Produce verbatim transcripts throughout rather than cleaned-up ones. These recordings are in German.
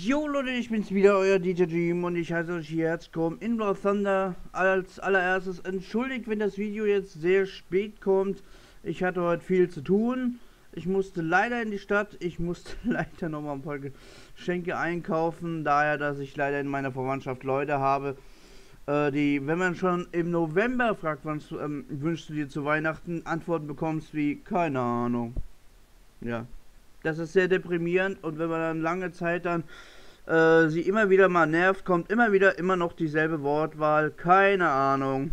Jo Leute, ich bin's wieder, euer D J Dream und ich heiße euch hier herzlich willkommen in War Thunder. Als allererstes entschuldigt, wenn das Video jetzt sehr spät kommt. Ich hatte heute viel zu tun. Ich musste leider in die Stadt. Ich musste leider nochmal ein paar Geschenke einkaufen. Daher, dass ich leider in meiner Verwandtschaft Leute habe, äh, die, wenn man schon im November fragt, wann ähm, wünschst du dir zu Weihnachten, Antworten bekommst wie, keine Ahnung. Ja. Das ist sehr deprimierend, und wenn man dann lange Zeit dann äh, sie immer wieder mal nervt, kommt immer wieder immer noch dieselbe Wortwahl. Keine Ahnung.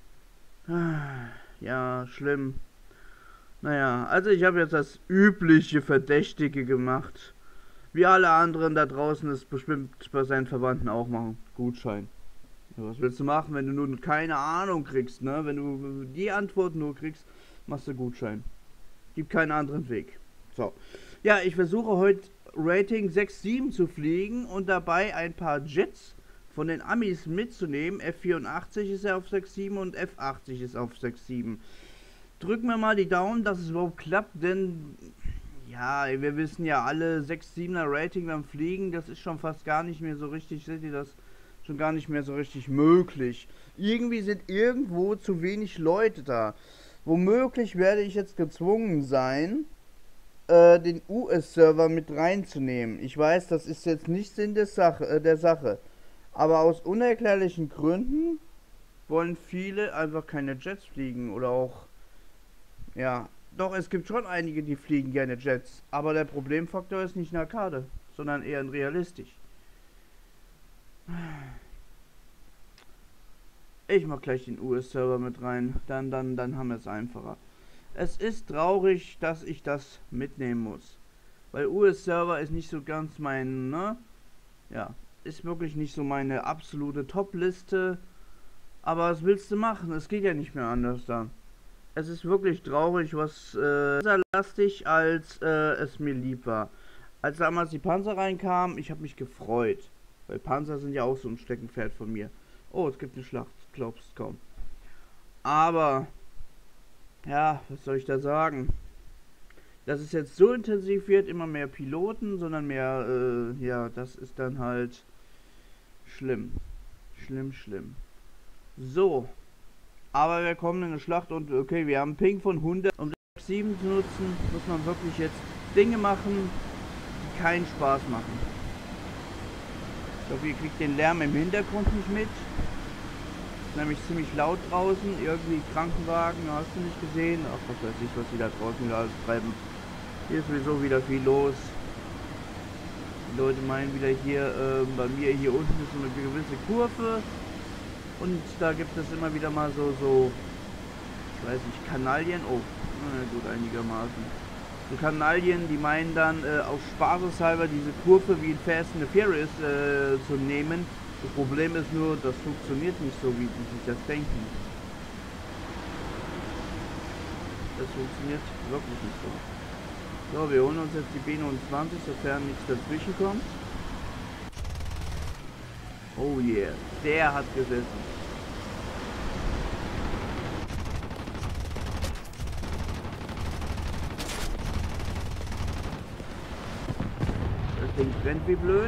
Ja, schlimm. Naja, also ich habe jetzt das übliche Verdächtige gemacht. Wie alle anderen da draußen es bestimmt bei seinen Verwandten auch machen. Gutschein. Ja, was willst du machen, wenn du nur keine Ahnung kriegst, ne? Wenn du die Antwort nur kriegst, machst du Gutschein. Gibt keinen anderen Weg. So. Ja, ich versuche heute Rating sechs sieben zu fliegen und dabei ein paar Jets von den Amis mitzunehmen. F vierundachtzig ist ja auf sechs sieben und F achtzig ist auf sechs sieben. Drücken wir mal die Daumen, dass es überhaupt klappt, denn ja, wir wissen ja alle, sechs siebener Rating beim Fliegen, das ist schon fast gar nicht mehr so richtig, seht ihr das? Schon gar nicht mehr so richtig möglich. Irgendwie sind irgendwo zu wenig Leute da. Womöglich werde ich jetzt gezwungen sein, den U S-Server mit reinzunehmen. Ich weiß, das ist jetzt nicht Sinn der Sache, äh, der Sache. Aber aus unerklärlichen Gründen wollen viele einfach keine Jets fliegen. Oder auch, ja, doch, es gibt schon einige, die fliegen gerne Jets. Aber der Problemfaktor ist nicht eine Arcade, sondern eher ein realistisch. Ich mach gleich den U S-Server mit rein. Dann, dann, dann haben wir es einfacher. Es ist traurig, dass ich das mitnehmen muss. Weil U S-Server ist nicht so ganz mein, ne? Ja, ist wirklich nicht so meine absolute Top-Liste. Aber was willst du machen? Es geht ja nicht mehr anders dann. Es ist wirklich traurig, was äh, lastig, als äh, es mir lieb war. Als damals die Panzer reinkamen, ich habe mich gefreut. Weil Panzer sind ja auch so ein Steckenpferd von mir. Oh, es gibt eine Schlacht, glaubst kaum. Aber ja, was soll ich da sagen? Dass es jetzt so intensiv wird, immer mehr Piloten, sondern mehr, äh, ja, das ist dann halt schlimm. Schlimm, schlimm. So. Aber wir kommen in eine Schlacht und, okay, wir haben einen Ping von hundert. Um sechs sieben zu nutzen, muss man wirklich jetzt Dinge machen, die keinen Spaß machen. Ich hoffe, ihr kriegt den Lärm im Hintergrund nicht mit. Nämlich ziemlich laut draußen, irgendwie Krankenwagen, hast du nicht gesehen? Ach, was weiß ich, was die da draußen wieder alles treiben. Hier ist sowieso wieder viel los. Die Leute meinen wieder hier, äh, bei mir hier unten ist so eine gewisse Kurve. Und da gibt es immer wieder mal so, so, ich weiß nicht, Kanaillen. Oh, na gut, einigermaßen. So Kanaillen, die meinen dann, äh, auf spaßeshalber diese Kurve wie in Fast and the Furious äh, zu nehmen. Das Problem ist nur, das funktioniert nicht so, wie die sich das denken. Das funktioniert wirklich nicht so. So, wir holen uns jetzt die B neunundzwanzig, sofern nichts dazwischen kommt. Oh yeah, der hat gesessen. Das Ding brennt wie blöd.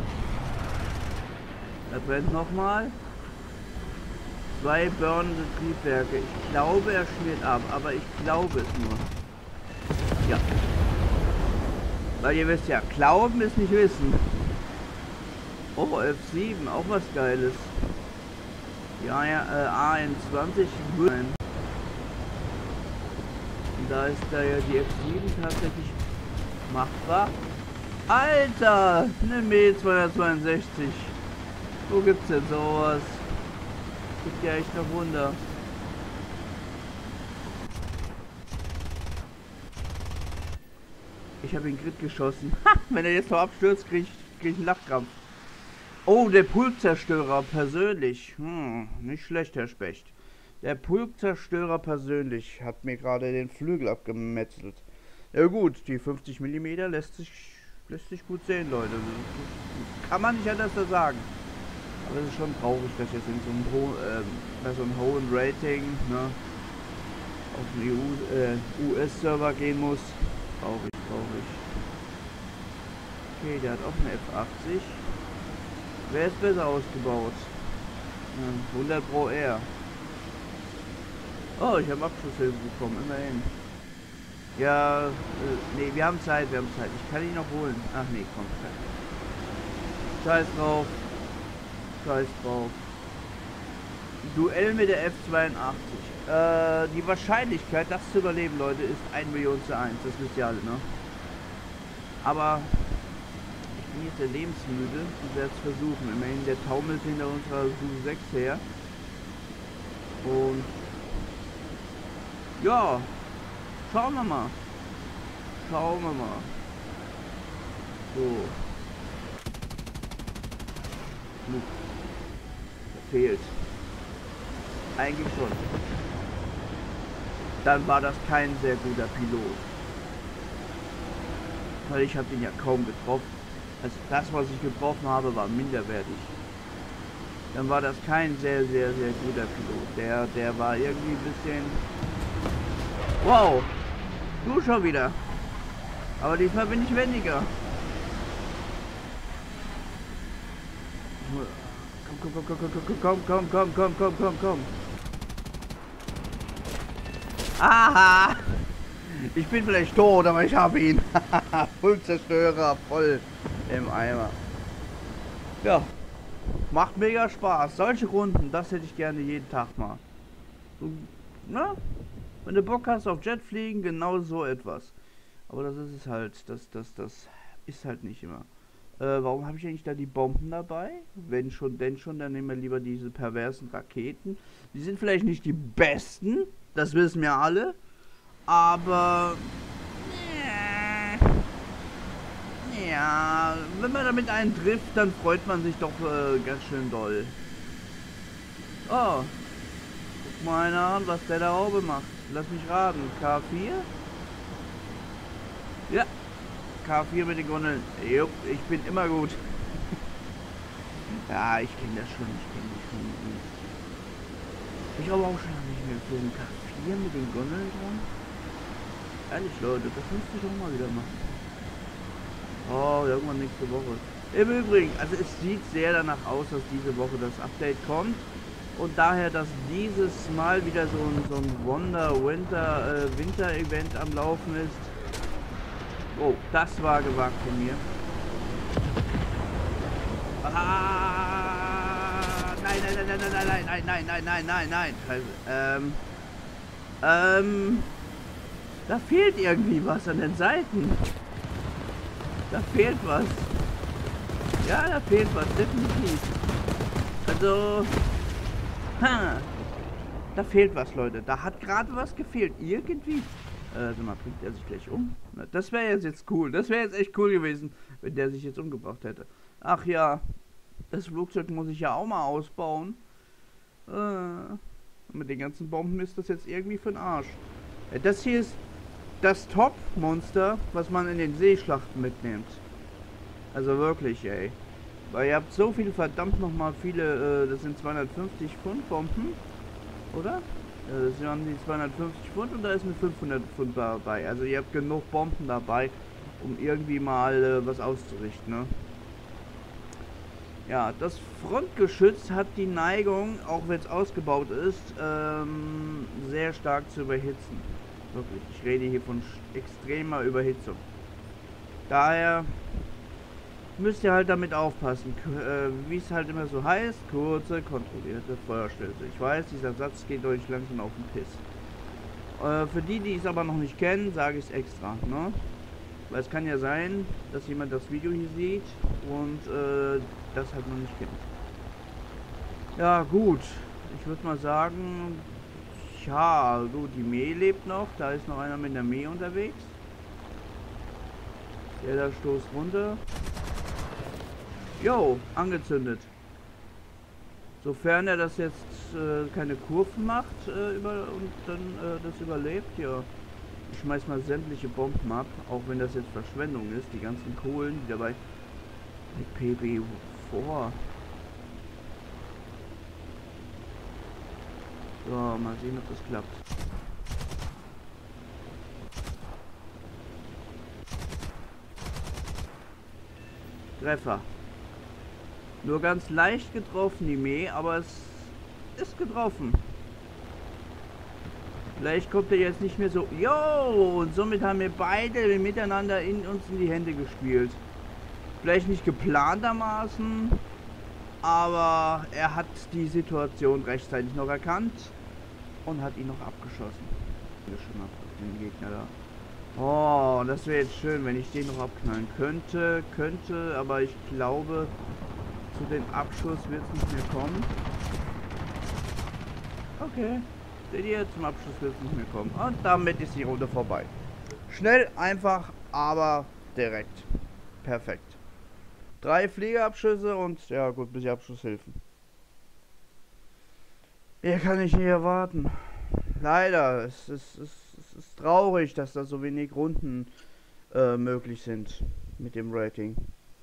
Er brennt nochmal. Zwei burnende Triebwerke. Ich glaube, er schmiert ab, aber ich glaube es nur. Ja. Weil ihr wisst ja, glauben ist nicht wissen. Oh, F sieben, auch was Geiles. Ja, ja, äh, A einundzwanzig. Und da ist da ja die F sieben tatsächlich machbar. Alter, eine M E zweihundertzweiundsechzig. Wo gibt's denn sowas? Gibt ja echt noch Wunder. Ich habe ihn Crit geschossen. Ha, wenn er jetzt noch abstürzt, kriege ich, krieg ich einen Lachkrampf. Oh, der Pulkzerstörer persönlich. Hm, nicht schlecht, Herr Specht. Der Pulkzerstörer persönlich hat mir gerade den Flügel abgemetzelt. Ja gut, die fünfzig Millimeter lässt sich, lässt sich gut sehen, Leute. Kann man nicht anders sagen. Aber es ist schon traurig, dass ich jetzt in so einem, ho äh, bei so einem hohen Rating, ne, auf den äh, U S-Server gehen muss. Traurig, traurig. Okay, der hat auch eine F achtzig. Wer ist besser ausgebaut? Ja, hundert Pro R. Oh, ich habe Abschlusshilfe bekommen, immerhin. Ja, äh, nee, wir haben Zeit, wir haben Zeit. Ich kann ihn noch holen. Ach nee, komm. Scheiß drauf. Scheiß drauf. Duell mit der F zweiundachtzig. Äh, die Wahrscheinlichkeit, das zu überleben, Leute, ist ein Million zu eins. Das wisst ihr alle, ne? Aber ich bin jetzt sehr lebensmüde und werde es versuchen. Immerhin, der taumelt hinter unserer Su sechs her. Und ja, schauen wir mal. Schauen wir mal. So. Hm. Der fehlt. Eigentlich schon. Dann war das kein sehr guter Pilot. Weil ich habe ihn ja kaum getroffen. Also das, was ich getroffen habe, war minderwertig. Dann war das kein sehr, sehr, sehr guter Pilot. Der, der war irgendwie ein bisschen... Wow! Du schon wieder. Aber diesmal bin ich wendiger. Komm, komm, komm, komm, komm, komm, komm, komm, komm, komm, komm, komm. Aha! Ich bin vielleicht tot, aber ich habe ihn. Vollzerstörer, voll im Eimer. Ja, macht mega Spaß. Solche Runden, das hätte ich gerne jeden Tag mal. So, ne? Wenn du Bock hast auf Jetfliegen, genau so etwas. Aber das ist es halt, das, das, das ist halt nicht immer. Äh, warum habe ich eigentlich da die Bomben dabei? Wenn schon, denn schon, dann nehmen wir lieber diese perversen Raketen. Die sind vielleicht nicht die besten, das wissen wir alle. Aber... Äh, ja, wenn man damit einen trifft, dann freut man sich doch äh, ganz schön doll. Oh, guck mal einer an, was der da oben macht. Lass mich raten, K vier? Ja, K vier mit den Gondeln. Jupp, ich bin immer gut. Ja, ich kenne das schon, ich kenne das schon. Ich habe auch schon lange nicht mehr geflogen. K vier mit den Gondeln dran? Ehrlich, Leute, das müsste ich auch mal wieder machen. Oh, irgendwann nächste Woche. Im Übrigen, also es sieht sehr danach aus, dass diese Woche das Update kommt. Und daher, dass dieses Mal wieder so ein, so ein Wonder Winter äh, Winter Event am Laufen ist. Oh, das war gewagt von mir. Ah, nein, nein, nein, nein, nein, nein, nein, nein, nein, nein, nein, nein. Ähm, ähm, da fehlt irgendwie was an den Seiten. Da fehlt was. Ja, da fehlt was, definitiv. Also, ha, da fehlt was, Leute. Da hat gerade was gefehlt. Irgendwie. Äh, sag mal, bringt er sich gleich um? Das wäre jetzt, jetzt cool. Das wäre jetzt echt cool gewesen, wenn der sich jetzt umgebracht hätte. Ach ja, das Flugzeug muss ich ja auch mal ausbauen. Äh, mit den ganzen Bomben ist das jetzt irgendwie für den Arsch. Äh, das hier ist das Top-Monster, was man in den Seeschlachten mitnimmt. Also wirklich, ey. Weil ihr habt so viele, verdammt nochmal viele, äh, das sind zweihundertfünfzig Pfund Bomben, oder? Ja, das sind die zweihundertfünfzig Pfund und da ist mit fünfhundert Pfund dabei. Also ihr habt genug Bomben dabei, um irgendwie mal äh, was auszurichten, ne? Ja, das Frontgeschütz hat die Neigung, auch wenn es ausgebaut ist, ähm, sehr stark zu überhitzen. Wirklich, ich rede hier von extremer Überhitzung. Daher müsst ihr halt damit aufpassen, äh, wie es halt immer so heißt, kurze, kontrollierte Feuerstöße. Ich weiß, dieser Satz geht euch langsam auf den Piss. Äh, für die, die es aber noch nicht kennen, sage ich es extra, ne? Weil es kann ja sein, dass jemand das Video hier sieht und äh, das halt noch nicht kennt. Ja, gut. Ich würde mal sagen, ja, gut, die Mee lebt noch. Da ist noch einer mit der Mee unterwegs. Der da stoßt runter. Jo, angezündet. Sofern er das jetzt äh, keine Kurven macht äh, über, und dann äh, das überlebt, ja. Ich schmeiß mal sämtliche Bomben ab, auch wenn das jetzt Verschwendung ist. Die ganzen Kohlen, die dabei mit P B vor. So, mal sehen, ob das klappt. Treffer. Nur ganz leicht getroffen, die Mäh, aber es ist getroffen. Vielleicht kommt er jetzt nicht mehr so... Jo! Und somit haben wir beide miteinander in uns in die Hände gespielt. Vielleicht nicht geplantermaßen, aber er hat die Situation rechtzeitig noch erkannt und hat ihn noch abgeschossen. Schon auf den Gegner da. Oh, das wäre jetzt schön, wenn ich den noch abknallen könnte. Könnte, aber ich glaube, zu dem Abschuss wird es nicht mehr kommen. Okay. Seht ihr, zum Abschluss wird es nicht mehr kommen. Und damit ist die Runde vorbei. Schnell, einfach, aber direkt. Perfekt. Drei Fliegerabschüsse und, ja gut, bis die Abschlusshilfen. Hier kann ich nicht erwarten. Leider, es ist, es, es ist traurig, dass da so wenig Runden äh, möglich sind mit dem Rating.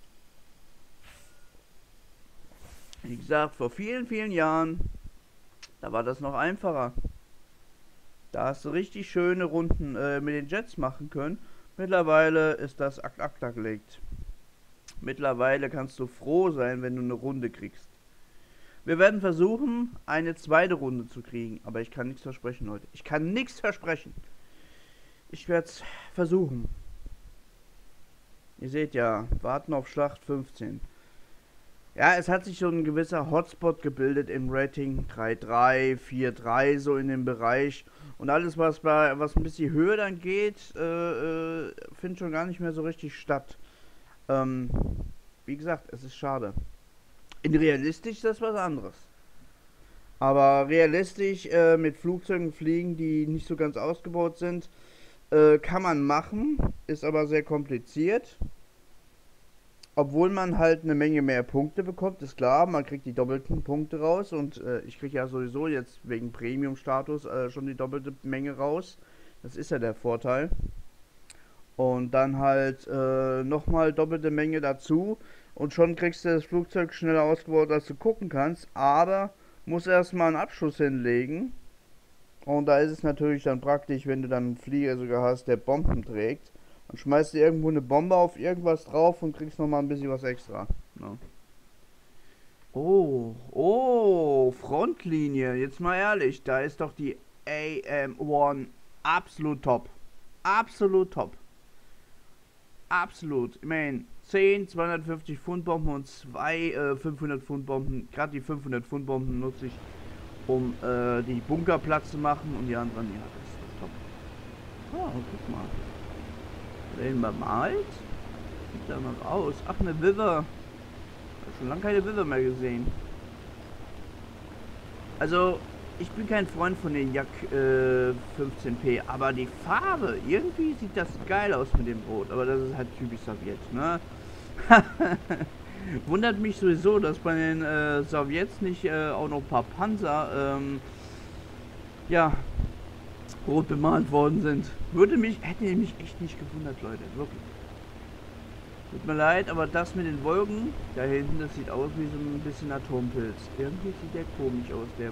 Wie gesagt, vor vielen, vielen Jahren, da war das noch einfacher. Da hast du richtig schöne Runden äh, mit den Jets machen können. Mittlerweile ist das Akt Akta gelegt. Mittlerweile kannst du froh sein, wenn du eine Runde kriegst. Wir werden versuchen, eine zweite Runde zu kriegen. Aber ich kann nichts versprechen, Leute. Ich kann nichts versprechen. Ich werde es versuchen. Ihr seht ja, warten auf Schlacht fünfzehn. Ja, es hat sich schon ein gewisser Hotspot gebildet im Rating. drei drei, vier drei, so in dem Bereich. Und alles, was bei was ein bisschen höher dann geht, äh, äh, findet schon gar nicht mehr so richtig statt. Ähm, wie gesagt, es ist schade. In realistisch ist das was anderes. Aber realistisch äh, mit Flugzeugen fliegen, die nicht so ganz ausgebaut sind, äh, kann man machen, ist aber sehr kompliziert. Obwohl man halt eine Menge mehr Punkte bekommt, ist klar, man kriegt die doppelten Punkte raus und äh, ich kriege ja sowieso jetzt wegen Premium-Status äh, schon die doppelte Menge raus. Das ist ja der Vorteil. Und dann halt äh, nochmal doppelte Menge dazu und schon kriegst du das Flugzeug schneller ausgebaut, als du gucken kannst, aber muss erstmal einen Abschuss hinlegen. Und da ist es natürlich dann praktisch, wenn du dann einen Flieger sogar hast, der Bomben trägt. Dann schmeißt du irgendwo eine Bombe auf irgendwas drauf und kriegst nochmal ein bisschen was extra. No. Oh, oh, Frontlinie. Jetzt mal ehrlich, da ist doch die A M eins absolut top. Absolut top. Absolut. Ich meine, zehn, zweihundertfünfzig Pfund Bomben und zwei äh, fünfhundert Pfund Bomben. Gerade die fünfhundert Pfund Bomben nutze ich, um äh, die Bunker platt zu machen und die anderen, ja, das ist top. Oh, guck mal. Den bemalt? Sieht da noch aus. Ach, eine Wither. Ich habe schon lange keine Wither mehr gesehen. Also, ich bin kein Freund von den Jak äh, fünfzehn P, aber die Farbe, irgendwie sieht das geil aus mit dem Rot. Aber das ist halt typisch Sowjet, ne? Wundert mich sowieso, dass bei den äh, Sowjets nicht äh, auch noch ein paar Panzer, ähm, ja, rot bemalt worden sind. Würde mich, hätte mich echt nicht gewundert, Leute. Wirklich. Tut mir leid, aber das mit den Wolken da hinten, das sieht aus wie so ein bisschen Atompilz. Irgendwie sieht der komisch aus, der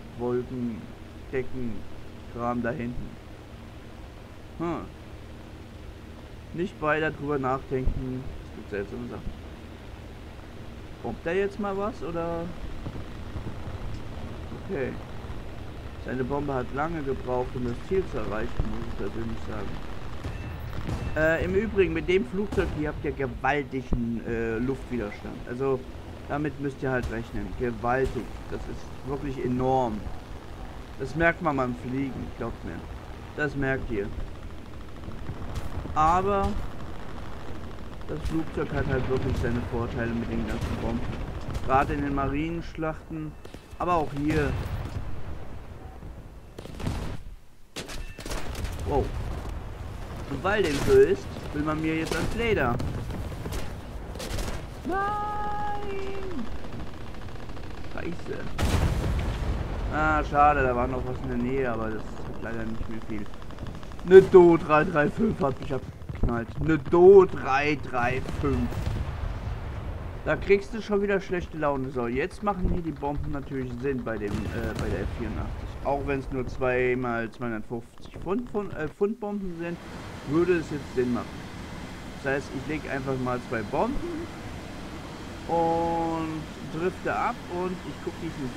Wolkendecken-Kram da hinten. Hm. Nicht weiter drüber nachdenken. Es gibt seltsame Sachen. Kommt da jetzt mal was, oder? Okay. Seine Bombe hat lange gebraucht, um das Ziel zu erreichen, muss ich persönlich sagen. Äh, im Übrigen, mit dem Flugzeug hier habt ihr gewaltigen äh, Luftwiderstand. Also, damit müsst ihr halt rechnen. Gewaltig. Das ist wirklich enorm. Das merkt man beim Fliegen, glaubt mir. Das merkt ihr. Aber das Flugzeug hat halt wirklich seine Vorteile mit den ganzen Bomben. Gerade in den Marinenschlachten, aber auch hier. Wow. Und weil dem so ist, will man mir jetzt ans Leder. Nein! Scheiße. Ah, schade, da war noch was in der Nähe, aber das hat leider nicht mehr viel. Ne Do drei drei fünf hat mich abgeknallt. Ne Do drei drei fünf. Da kriegst du schon wieder schlechte Laune. So, jetzt machen hier die Bomben natürlich Sinn bei dem äh, bei der F vierundachtzig. Auch wenn es nur zwei mal zweihundertfünfzig Pfund, Pfund, äh, Pfund Bomben sind, würde es jetzt Sinn machen. Das heißt, ich lege einfach mal zwei Bomben und drifte ab und ich gucke diesen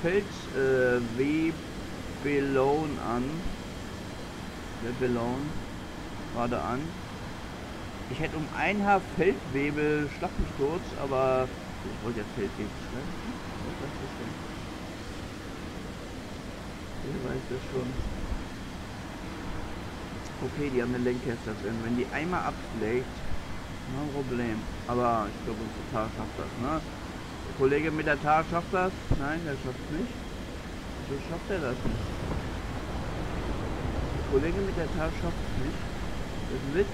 Feld-Webelon äh, an. Webelon gerade an. Ich hätte um ein Haar Feldwebel, schlag mich kurz, aber ich wollte ja Feldwebel schreiben. Was ist das denn? Wer weiß das schon. Okay, die haben eine Lancaster drin. Wenn die einmal abschlägt, kein Problem. Aber ich glaube, unsere Tar schafft das, ne? Der Kollege mit der Tar schafft das? Nein, der schafft es nicht. So schafft er das nicht. Der Kollege mit der Tar schafft es nicht. Das ist ein Witz.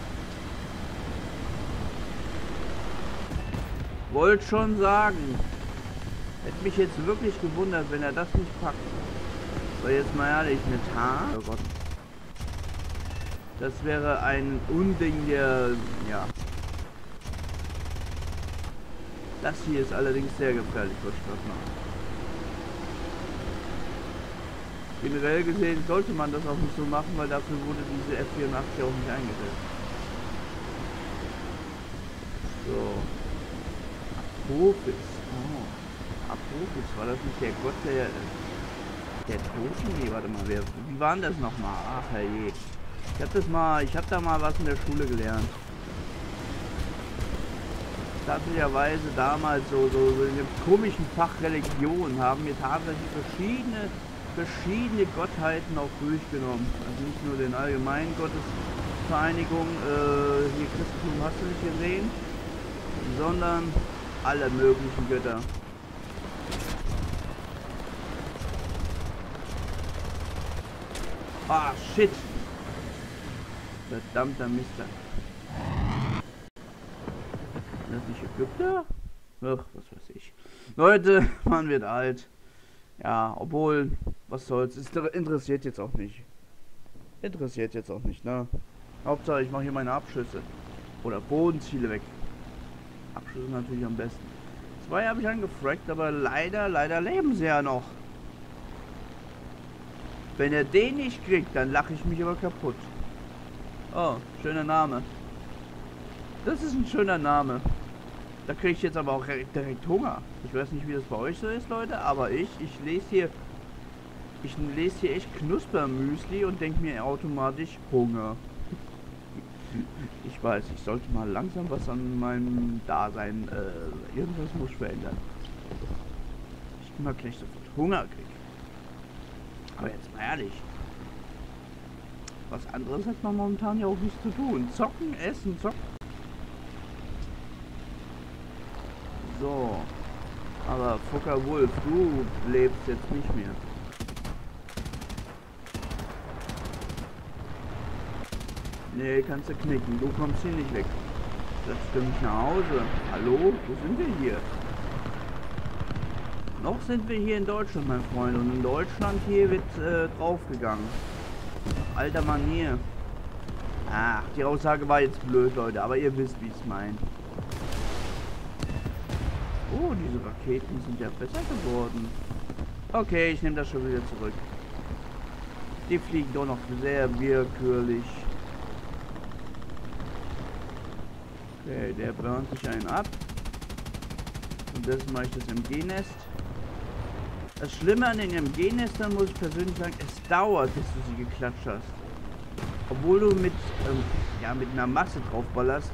Wollte schon sagen. Hätte mich jetzt wirklich gewundert, wenn er das nicht packt. So, jetzt mal ehrlich, eine Tar. Oh Gott. Das wäre ein Unding der... Ja. Das hier ist allerdings sehr gefährlich, wollte ich was machen. Generell gesehen sollte man das auch nicht so machen, weil dafür wurde diese F vierundachtzig auch nicht eingesetzt. So. Apophis. Oh. Apophis, war das nicht der Gott der... Der Toten? Nee, warte mal, wer... Wie war denn das nochmal? Ach herrje. Ich hab das mal... Ich hab da mal was in der Schule gelernt. Tatsächlicherweise damals so, so, so in dem komischen Fach Religion haben wir tatsächlich verschiedene, verschiedene Gottheiten auch durchgenommen. Also nicht nur den allgemeinen Gottesvereinigung, äh, hier Christentum hast du nicht gesehen, sondern alle möglichen Götter. Ah, shit! Verdammter Mister. Das nicht Ägypter? Ach, was weiß ich. Leute, man wird alt. Ja, obwohl, was soll's. Ist interessiert jetzt auch nicht. Interessiert jetzt auch nicht, ne? Hauptsache, ich mache hier meine Abschüsse. Oder Bodenziele weg. Abschüsse natürlich am besten. Zwei habe ich angefragt, aber leider, leider leben sie ja noch. Wenn er den nicht kriegt, dann lache ich mich aber kaputt. Oh, schöner Name. Das ist ein schöner Name. Da kriege ich jetzt aber auch direkt Hunger. Ich weiß nicht, wie das bei euch so ist, Leute, aber ich, ich lese hier, ich lese hier echt Knuspermüsli und denke mir automatisch Hunger. Ich weiß, ich sollte mal langsam was an meinem Dasein, äh, irgendwas muss ich verändern. Ich immer gleich sofort Hunger kriege. Aber jetzt mal ehrlich. Was anderes hat man momentan ja auch nichts zu tun. Zocken, essen, zocken. So. Aber Fucker Wolf, du lebst jetzt nicht mehr. Nee, kannst du knicken. Du kommst hier nicht weg. Das stimmt nach Hause. Hallo? Wo sind wir hier? Noch sind wir hier in Deutschland, mein Freund. Und in Deutschland hier wird äh, draufgegangen. Alter Manier. Ach, die Aussage war jetzt blöd, Leute. Aber ihr wisst, wie ich es meine. Oh, diese Raketen sind ja besser geworden. Okay, ich nehme das schon wieder zurück. Die fliegen doch noch sehr willkürlich. Okay, der brennt sich einen ab. Und das mache ich das M G-Nest. Das Schlimme an den M G-Nestern, muss ich persönlich sagen, es dauert, bis du sie geklatscht hast. Obwohl du mit, ähm, ja, mit einer Masse draufballerst.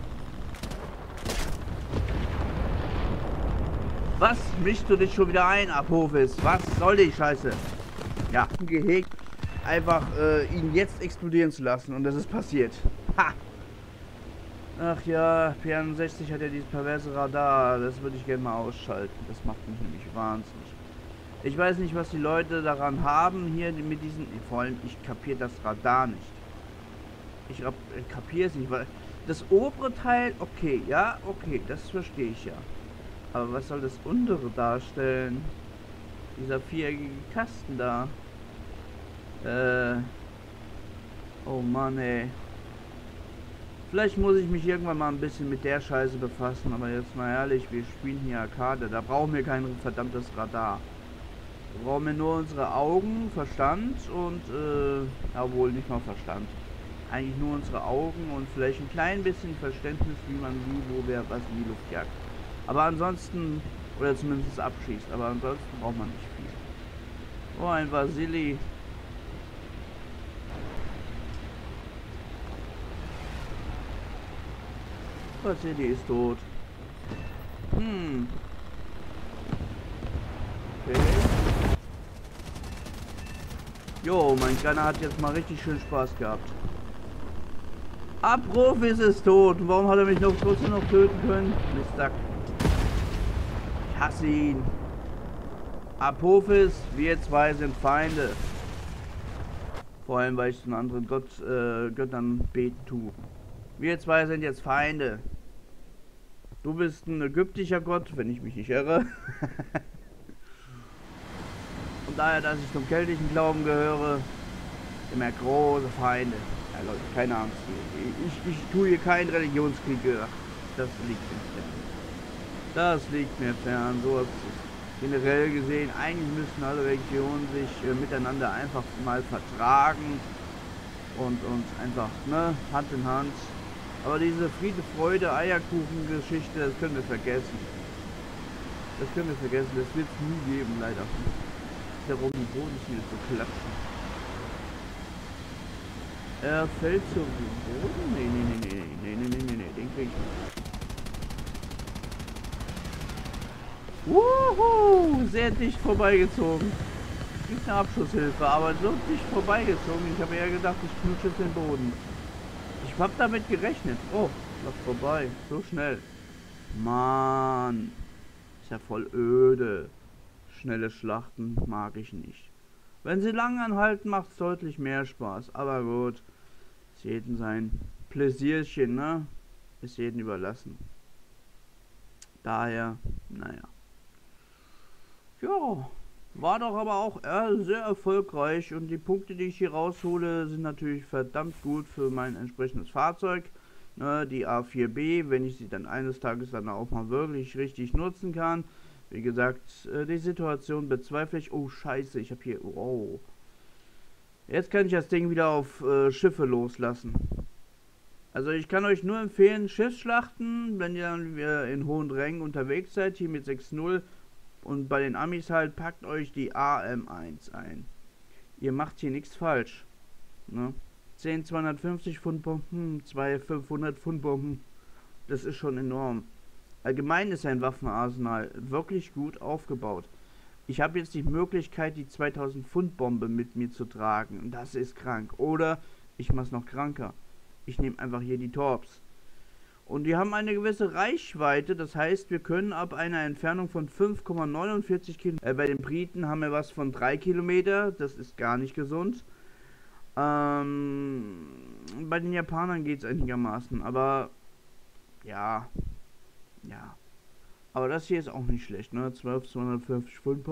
Was mischst du dich schon wieder ein, Apophis? Was soll die Scheiße? Ja, gehegt, einfach äh, ihn jetzt explodieren zu lassen und das ist passiert. Ha! Ach ja, P einundsechzig hat ja dieses perverse Radar, das würde ich gerne mal ausschalten. Das macht mich nämlich wahnsinnig. Ich weiß nicht, was die Leute daran haben, hier mit diesen... Vor allem, ich kapiere das Radar nicht. Ich kapiere es nicht, weil... Das obere Teil, okay, ja, okay, das verstehe ich ja. Aber was soll das untere darstellen? Dieser viereckige Kasten da. Äh... Oh Mann, ey. Vielleicht muss ich mich irgendwann mal ein bisschen mit der Scheiße befassen, aber jetzt mal ehrlich, wir spielen hier Arcade, da brauchen wir kein verdammtes Radar. Da brauchen wir nur unsere Augen, Verstand und, äh, ja wohl nicht mal Verstand. Eigentlich nur unsere Augen und vielleicht ein klein bisschen Verständnis, wie man wie, wo, wer, was, wie Luft jagt. Aber ansonsten Oder zumindest abschießt, aber ansonsten braucht man nicht viel. Oh, ein Vasili. Vasili ist tot. Hm. Okay. Jo, mein Kleiner hat jetzt mal richtig schön Spaß gehabt. Abrufis ist tot. Warum hat er mich noch trotzdem noch töten können? Mistsack. Ich hasse ihn. Apophis, wir zwei sind Feinde. Vor allem, weil ich zu einem anderen Gott, äh, Göttern beten tue. Wir zwei sind jetzt Feinde. Du bist ein ägyptischer Gott, wenn ich mich nicht irre. Und daher, dass ich zum keltischen Glauben gehöre, sind wir große Feinde. Ja Leute, keine Angst. Ich, ich tue hier keinen Religionskrieg. Das liegt mir fern. Das liegt mir fern. So ist es generell gesehen. Eigentlich müssten alle Religionen sich äh, miteinander einfach mal vertragen. Und, und einfach, ne, Hand in Hand. Aber diese Friede, Freude, Eierkuchen-Geschichte, das können wir vergessen. Das können wir vergessen. Das wird es nie geben, leider. Der Robin Boden ist hier zu klatschen. Er fällt zum Boden? Nee, nee, nee, nee, nee, nee, nee, nee, nee, den krieg ich nicht. Wuhu! Sehr dicht vorbeigezogen. Nicht eine Abschusshilfe, aber so dicht vorbeigezogen. Ich habe eher gedacht, ich knutsche jetzt den Boden. Ich hab damit gerechnet. Oh, lauf vorbei. So schnell. Mann. Ist ja voll öde. Schnelle Schlachten mag ich nicht. Wenn sie lang anhalten, macht es deutlich mehr Spaß. Aber gut. Ist jedem sein Pläsierchen, ne? Ist jedem überlassen. Daher, naja. Ja. War doch aber auch äh, sehr erfolgreich und die Punkte, die ich hier raushole, sind natürlich verdammt gut für mein entsprechendes Fahrzeug. Ne, die A vier B, wenn ich sie dann eines Tages dann auch mal wirklich richtig nutzen kann. Wie gesagt, äh, die Situation bezweifle ich. Oh scheiße, ich habe hier... Oh. Jetzt kann ich das Ding wieder auf äh, Schiffe loslassen. Also ich kann euch nur empfehlen, Schiffsschlachten, wenn ihr dann wieder in hohen Rängen unterwegs seid, hier mit sechs null. Und bei den Amis halt, packt euch die A M eins ein. Ihr macht hier nichts falsch. Ne? zehn zweihundertfünfzig Pfund Bomben, zwei fünfhundert Pfund Bomben. Das ist schon enorm. Allgemein ist ein Waffenarsenal wirklich gut aufgebaut. Ich habe jetzt die Möglichkeit, die zweitausend Pfund Bombe mit mir zu tragen. Und das ist krank. Oder ich mache es noch kranker. Ich nehme einfach hier die Torps. Und die haben eine gewisse Reichweite, das heißt, wir können ab einer Entfernung von fünf Komma neunundvierzig Kilometer, äh, bei den Briten haben wir was von drei Kilometer, das ist gar nicht gesund. Ähm, bei den Japanern geht es einigermaßen, aber ja, ja. Aber das hier ist auch nicht schlecht, ne? zwölf zweihundertfünfzig Pfund.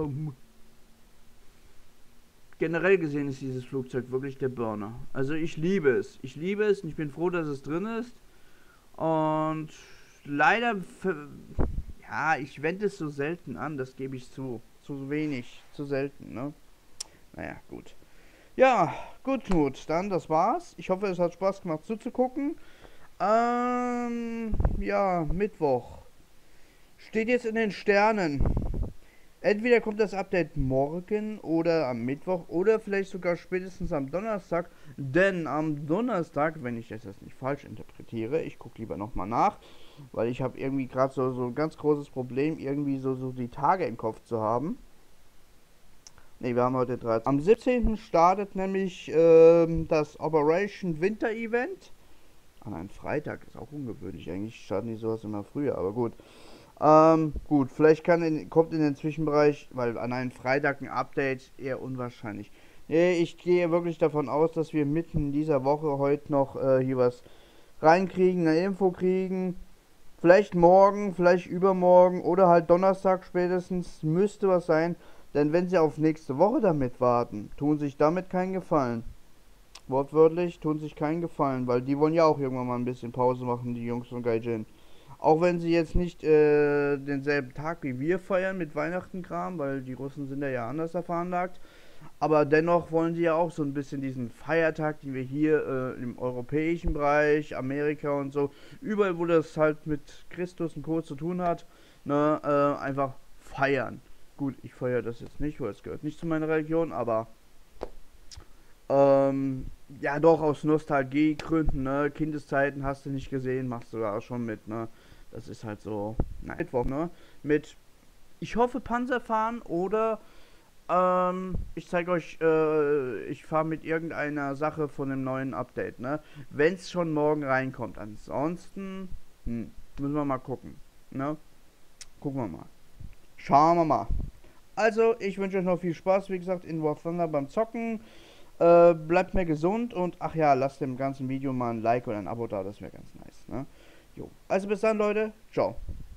Generell gesehen ist dieses Flugzeug wirklich der Burner. Also ich liebe es, ich liebe es und ich bin froh, dass es drin ist. Und leider, ja, ich wende es so selten an, das gebe ich zu. Zu wenig, zu selten, ne? Naja, gut. Ja, gut, gut, dann das war's. Ich hoffe, es hat Spaß gemacht zuzugucken. Ähm, ja, Mittwoch. Steht jetzt in den Sternen. Entweder kommt das Update morgen oder am Mittwoch oder vielleicht sogar spätestens am Donnerstag. Denn am Donnerstag, wenn ich das jetzt nicht falsch interpretiere, ich gucke lieber nochmal nach, weil ich habe irgendwie gerade so, so ein ganz großes Problem, irgendwie so, so die Tage im Kopf zu haben. Ne, wir haben heute dreizehnten Am siebzehnten startet nämlich ähm, das Operation Winter Event. An einem Freitag, ist auch ungewöhnlich. Eigentlich starten die sowas immer früher, aber gut. Ähm, gut, vielleicht kann in, kommt in den Zwischenbereich, weil an einem Freitag ein Update eher unwahrscheinlich. Nee, ich gehe wirklich davon aus, dass wir mitten in dieser Woche heute noch äh, hier was reinkriegen, eine Info kriegen. Vielleicht morgen, vielleicht übermorgen oder halt Donnerstag spätestens müsste was sein. Denn wenn sie auf nächste Woche damit warten, tun sich damit keinen Gefallen. Wortwörtlich tun sich keinen Gefallen, weil die wollen ja auch irgendwann mal ein bisschen Pause machen, die Jungs von Gaijin. Auch wenn sie jetzt nicht äh, denselben Tag wie wir feiern mit Weihnachten-Kram, weil die Russen sind ja, ja anders veranlagt. Aber dennoch wollen sie ja auch so ein bisschen diesen Feiertag, den wir hier äh, im europäischen Bereich, Amerika und so, überall wo das halt mit Christus und Co. zu tun hat, ne, äh, einfach feiern. Gut, ich feiere das jetzt nicht, weil es gehört nicht zu meiner Religion, aber ähm, ja doch aus Nostalgiegründen, ne? Kindeszeiten hast du nicht gesehen, machst du da schon mit, ne? Das ist halt so, na, Mittwoch, ne? Mit, ich hoffe Panzerfahren oder ähm, ich zeige euch, äh, ich fahre mit irgendeiner Sache von dem neuen Update, ne? Wenn es schon morgen reinkommt. Ansonsten, hm, müssen wir mal gucken, ne? Gucken wir mal. Schauen wir mal. Also, ich wünsche euch noch viel Spaß, wie gesagt, in War Thunder beim Zocken. Äh, bleibt mir gesund und, ach ja, lasst dem ganzen Video mal ein Like oder ein Abo da, das wäre ganz nice, ne? Jo. Also bis dann, Leute. Ciao.